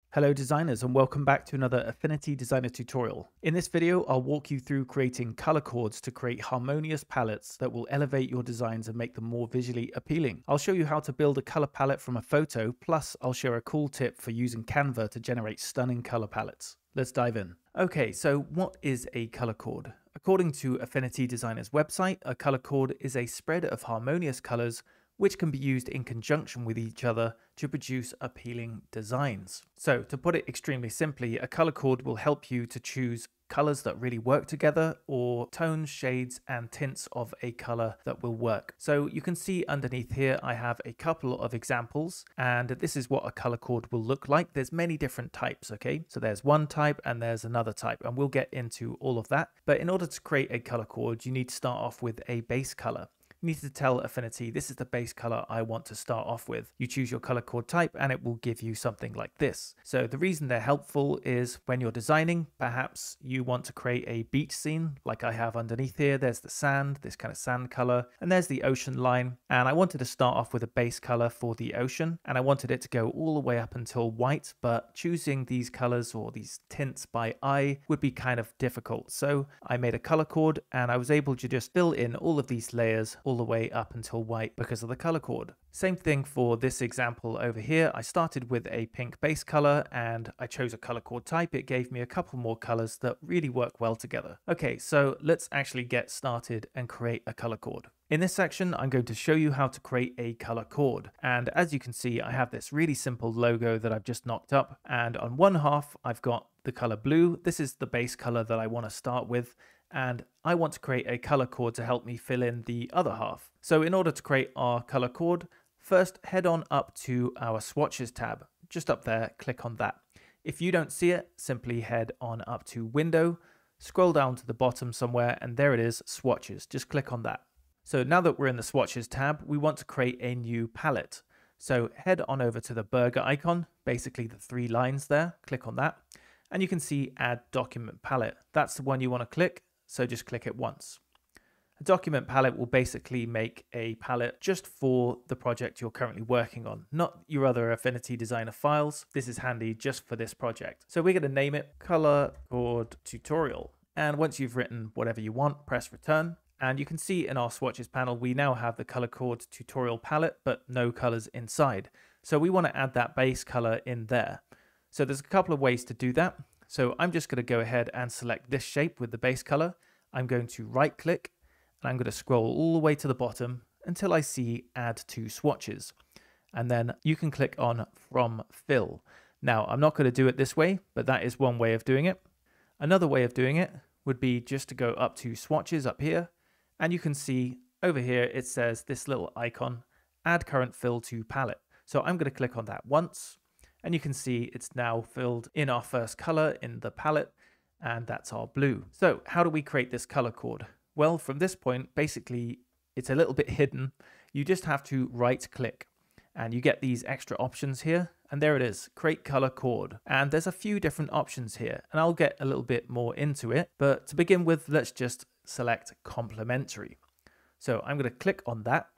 Hello designers and welcome back to another Affinity Designer tutorial. In this video, I'll walk you through creating color chords to create harmonious palettes that will elevate your designs and make them more visually appealing. I'll show you how to build a color palette from a photo, plus I'll share a cool tip for using Canva to generate stunning color palettes. Let's dive in. Okay, so what is a color chord? According to Affinity Designer's website, a color chord is a spread of harmonious colors which can be used in conjunction with each other to produce appealing designs. So to put it extremely simply, a color chord will help you to choose colors that really work together, or tones, shades, and tints of a color that will work. So you can see underneath here, I have a couple of examples, and this is what a color chord will look like. There's many different types, okay? So there's one type and there's another type, and we'll get into all of that. But in order to create a color chord, you need to start off with a base color. You need to tell Affinity, this is the base color I want to start off with. You choose your color chord type and it will give you something like this. So the reason they're helpful is when you're designing, perhaps you want to create a beach scene like I have underneath here. There's the sand, this kind of sand color, and there's the ocean line. And I wanted to start off with a base color for the ocean, and I wanted it to go all the way up until white, but choosing these colors or these tints by eye would be kind of difficult. So I made a color chord and I was able to just fill in all of these layers all the way up until white because of the color chord. Same thing for this example over here. I started with a pink base color and I chose a color chord type. It gave me a couple more colors that really work well together. Okay, so let's actually get started and create a color chord. In this section, I'm going to show you how to create a color chord. And as you can see, I have this really simple logo that I've just knocked up. And on one half, I've got the color blue. This is the base color that I want to start with. And I want to create a color chord to help me fill in the other half. So in order to create our color chord, first head on up to our swatches tab. Just up there, click on that. If you don't see it, simply head on up to window, scroll down to the bottom somewhere, and there it is, swatches. Just click on that. So now that we're in the swatches tab, we want to create a new palette. So head on over to the burger icon, basically the three lines there, click on that. And you can see add document palette. That's the one you want to click. So just click it once. A document palette will basically make a palette just for the project you're currently working on, not your other Affinity Designer files. This is handy just for this project. So we're going to name it Color Chord Tutorial. And once you've written whatever you want, press return. And you can see in our swatches panel, we now have the Color Chord Tutorial palette, but no colors inside. So we want to add that base color in there. So there's a couple of ways to do that. So I'm just going to go ahead and select this shape with the base color. I'm going to right click and I'm going to scroll all the way to the bottom until I see add to swatches. And then you can click on from fill. Now I'm not going to do it this way, but that is one way of doing it. Another way of doing it would be just to go up to swatches up here. And you can see over here, it says this little icon, add current fill to palette. So I'm going to click on that once. And you can see it's now filled in our first color in the palette, and that's our blue. So how do we create this color chord? Well, from this point, basically, it's a little bit hidden. You just have to right click and you get these extra options here. And there it is, create color chord. And there's a few different options here, and I'll get a little bit more into it. But to begin with, let's just select complementary. So I'm going to click on that.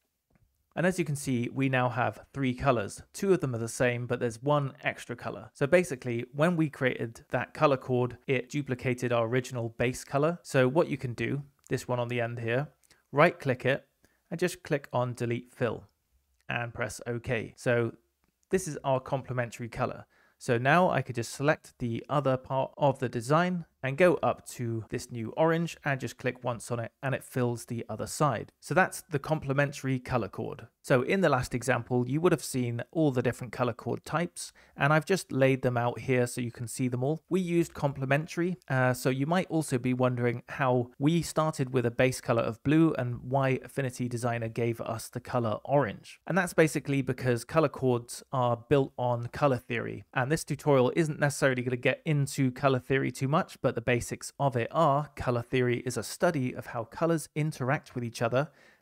And as you can see, we now have three colors. Two of them are the same, but there's one extra color. So basically, when we created that color chord, it duplicated our original base color. So what you can do, this one on the end here, right click it and just click on delete fill and press OK. So this is our complementary color. So now I could just select the other part of the design and go up to this new orange and just click once on it and it fills the other side. So that's the complementary color chord. So in the last example, you would have seen all the different color chord types, and I've just laid them out here so you can see them all. We used complementary, so you might also be wondering how we started with a base color of blue and why Affinity Designer gave us the color orange. And that's basically because color chords are built on color theory. And this tutorial isn't necessarily going to get into color theory too much, but the basics of it are color theory is a study of how colors interact with each other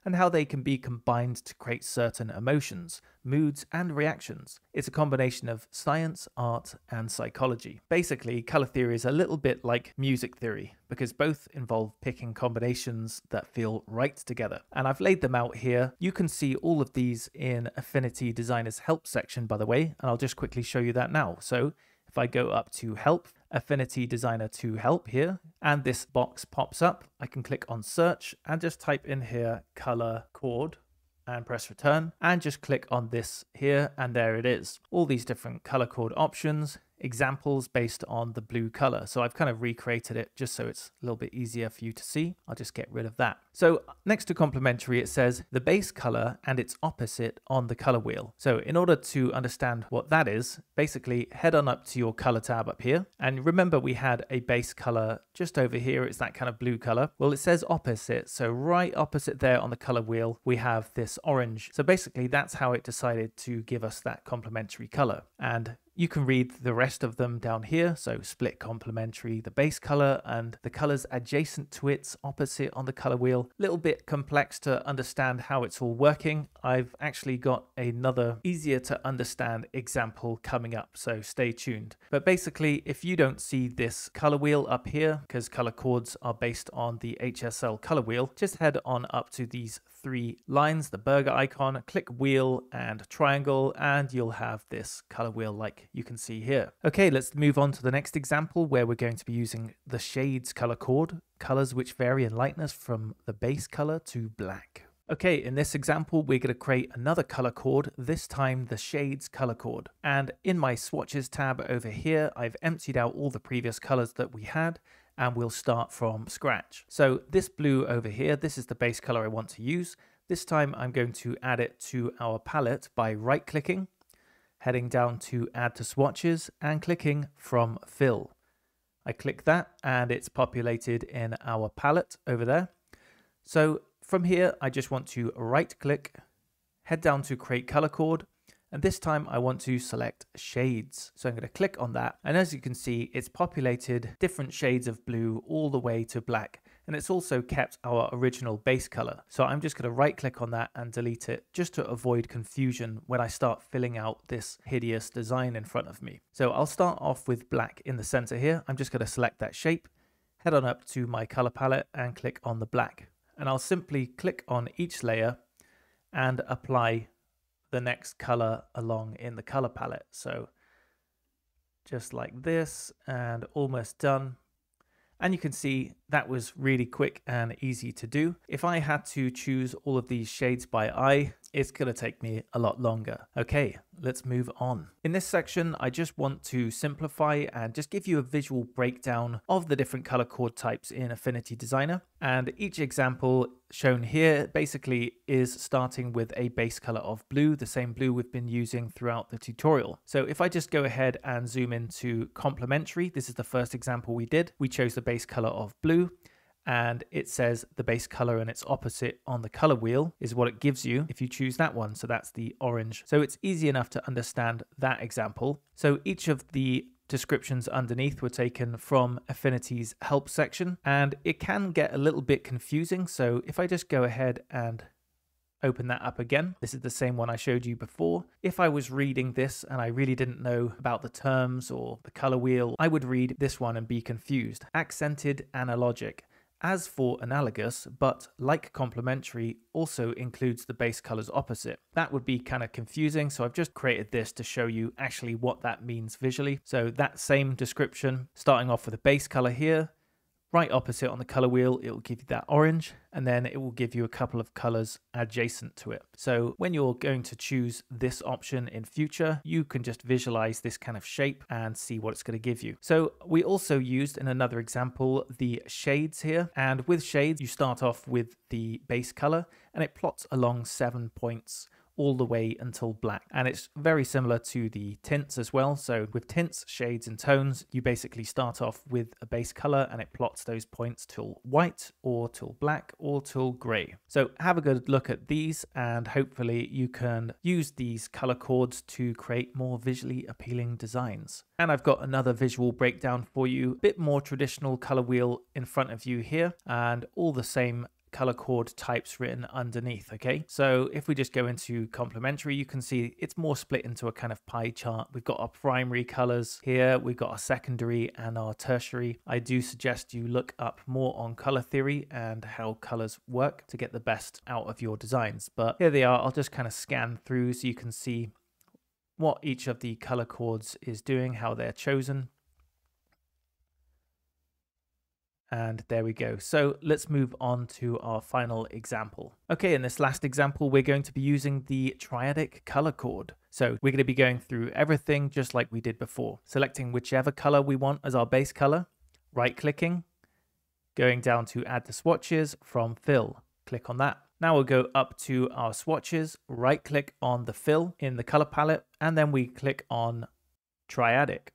and how they can be combined to create certain emotions, moods, and reactions. It's a combination of science, art, and psychology. Basically, color theory is a little bit like music theory, because both involve picking combinations that feel right together. And I've laid them out here. You can see all of these in Affinity Designer's help section, by the way, and I'll just quickly show you that now. So if I go up to help, Affinity Designer to help here, and this box pops up, I can click on search and just type in here color chord and press return, and just click on this here, and there it is. All these different color chord options, examples based on the blue color. So I've kind of recreated it just so it's a little bit easier for you to see. I'll just get rid of that. So next to complementary, it says the base color and its opposite on the color wheel. So in order to understand what that is, basically head on up to your color tab up here. And remember we had a base color just over here. It's that kind of blue color. Well, it says opposite. So right opposite there on the color wheel, we have this orange. So basically that's how it decided to give us that complementary color. And you can read the rest of them down here. So split complementary, the base color, and the colors adjacent to its opposite on the color wheel. A little bit complex to understand how it's all working. I've actually got another easier to understand example coming up, so stay tuned. But basically, if you don't see this color wheel up here, because color chords are based on the HSL color wheel, just head on up to these three lines, the burger icon, click wheel and triangle, and you'll have this color wheel like you can see here. Okay, let's move on to the next example where we're going to be using the shades color chord, colors which vary in lightness from the base color to black. Okay, in this example, we're going to create another color chord, this time the shades color chord. And in my swatches tab over here, I've emptied out all the previous colors that we had, and we'll start from scratch. So this blue over here, this is the base color I want to use. This time I'm going to add it to our palette by right clicking, heading down to add to swatches and clicking from fill. I click that and it's populated in our palette over there. So from here, I just want to right click, head down to create color chord. And this time I want to select shades. So I'm going to click on that. And as you can see, it's populated different shades of blue all the way to black. And it's also kept our original base color. So I'm just going to right click on that and delete it just to avoid confusion when I start filling out this hideous design in front of me. So I'll start off with black in the center here. I'm just going to select that shape, head on up to my color palette and click on the black. And I'll simply click on each layer and apply the next color along in the color palette. So just like this, and almost done. And you can see that was really quick and easy to do. If I had to choose all of these shades by eye, it's going to take me a lot longer. Okay, let's move on. In this section, I just want to simplify and just give you a visual breakdown of the different color chord types in Affinity Designer. And each example shown here basically is starting with a base color of blue, the same blue we've been using throughout the tutorial. So if I just go ahead and zoom into complementary, this is the first example we did. We chose the base color of blue. And it says the base color and its opposite on the color wheel is what it gives you if you choose that one. So that's the orange. So it's easy enough to understand that example. So each of the descriptions underneath were taken from Affinity's help section, and it can get a little bit confusing. So if I just go ahead and open that up again, this is the same one I showed you before. If I was reading this and I really didn't know about the terms or the color wheel, I would read this one and be confused. Accented analogic. As for analogous, but like complementary, also includes the base colors opposite. That would be kind of confusing, so I've just created this to show you actually what that means visually. So that same description, starting off with a base color here, right opposite on the color wheel, it will give you that orange, and then it will give you a couple of colors adjacent to it. So when you're going to choose this option in future, you can just visualize this kind of shape and see what it's going to give you. So we also used in another example the shades here, and with shades you start off with the base color and it plots along 7 points all the way until black. And it's very similar to the tints as well. So with tints, shades and tones, you basically start off with a base color and it plots those points till white or till black or till gray. So have a good look at these and hopefully you can use these color chords to create more visually appealing designs. And I've got another visual breakdown for you, a bit more traditional color wheel in front of you here, and all the same color chord types written underneath. Okay, so if we just go into complementary, you can see it's more split into a kind of pie chart. We've got our primary colors here, we've got our secondary and our tertiary. I do suggest you look up more on color theory and how colors work to get the best out of your designs. But here they are. I'll just kind of scan through so you can see what each of the color chords is doing, how they're chosen. And there we go. So let's move on to our final example. Okay, in this last example, we're going to be using the Triadic color chord. So we're going to be going through everything just like we did before, selecting whichever color we want as our base color, right-clicking, going down to add the swatches from fill. Click on that. Now we'll go up to our swatches, right-click on the fill in the color palette, and then we click on Triadic.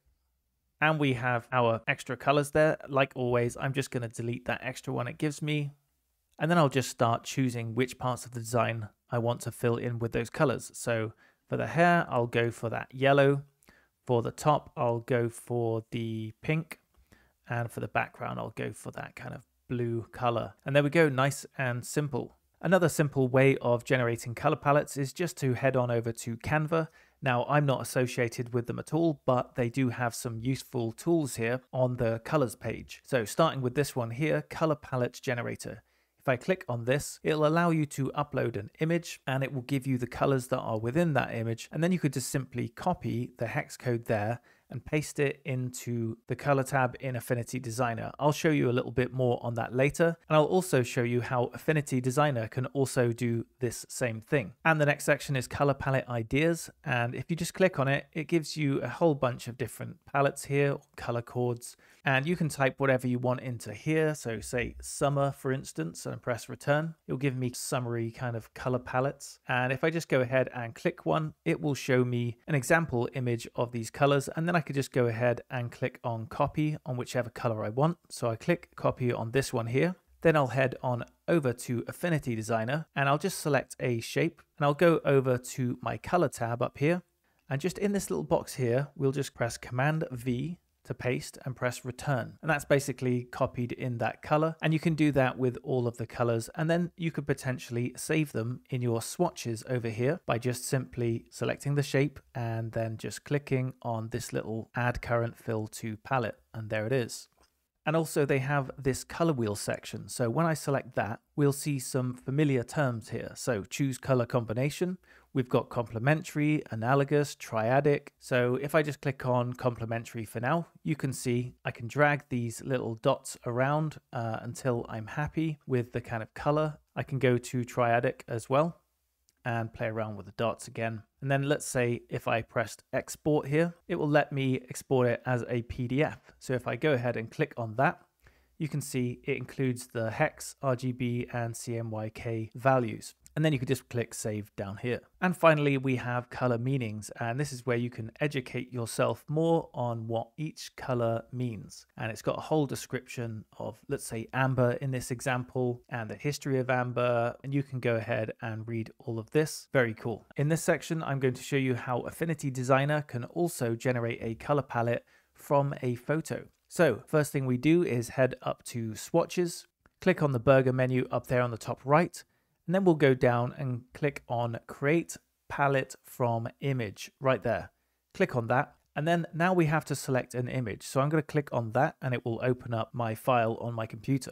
And we have our extra colors there. Like always, I'm just going to delete that extra one it gives me. And then I'll just start choosing which parts of the design I want to fill in with those colors. So for the hair, I'll go for that yellow. For the top, I'll go for the pink. And for the background, I'll go for that kind of blue color. And there we go, nice and simple. Another simple way of generating color palettes is just to head on over to Canva. Now, I'm not associated with them at all, but they do have some useful tools here on the colors page. So starting with this one here, color palette generator. If I click on this, it'll allow you to upload an image and it will give you the colors that are within that image. And then you could just simply copy the hex code there and paste it into the color tab in Affinity Designer. I'll show you a little bit more on that later. And I'll also show you how Affinity Designer can also do this same thing. And the next section is color palette ideas. And if you just click on it, it gives you a whole bunch of different palettes here, color chords, and you can type whatever you want into here. So say summer, for instance, and press return. It'll give me summary kind of color palettes. And if I just go ahead and click one, it will show me an example image of these colors. And then I could just go ahead and click on copy on whichever color I want. So I click copy on this one here. Then I'll head on over to Affinity Designer and I'll just select a shape and I'll go over to my color tab up here. And just in this little box here, we'll just press Command V to paste and press return. And that's basically copied in that color. And you can do that with all of the colors. And then you could potentially save them in your swatches over here by just simply selecting the shape and then just clicking on this little add current fill to palette. And there it is. And also they have this color wheel section. So when I select that, we'll see some familiar terms here. So choose color combination. We've got complementary, analogous, triadic. So if I just click on complementary for now, you can see I can drag these little dots around until I'm happy with the kind of color. I can go to triadic as well and play around with the dots again. And then let's say if I pressed export here, it will let me export it as a PDF. So if I go ahead and click on that, you can see it includes the hex, RGB, and CMYK values. And then you could just click save down here. And finally, we have color meanings. And this is where you can educate yourself more on what each color means. And it's got a whole description of, let's say, amber in this example and the history of amber. And you can go ahead and read all of this. Very cool. In this section, I'm going to show you how Affinity Designer can also generate a color palette from a photo. So first thing we do is head up to swatches, click on the burger menu up there on the top right, and then we'll go down and click on create palette from image right there. Click on that. And then now we have to select an image. So I'm going to click on that and it will open up my file on my computer.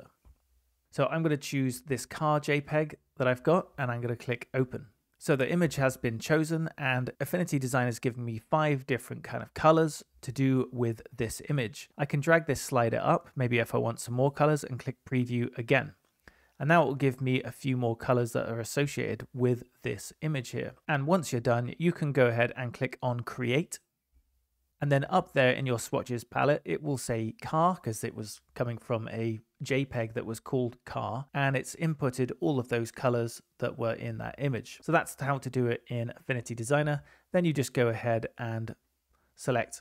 So I'm going to choose this car JPEG that I've got and I'm going to click open. So the image has been chosen and Affinity Designer has given me 5 different kind of colors to do with this image. I can drag this slider up, maybe if I want some more colors, and click preview again. And now it will give me a few more colors that are associated with this image here. And once you're done, you can go ahead and click on create. And then up there in your swatches palette, it will say car because it was coming from a JPEG that was called car, and it's inputted all of those colors that were in that image. So that's how to do it in Affinity Designer. Then you just go ahead and select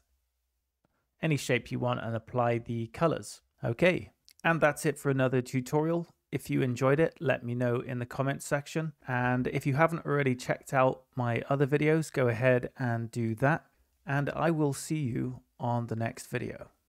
any shape you want and apply the colors. Okay, and that's it for another tutorial. If you enjoyed it, let me know in the comments section. And if you haven't already checked out my other videos, go ahead and do that. And I will see you on the next video.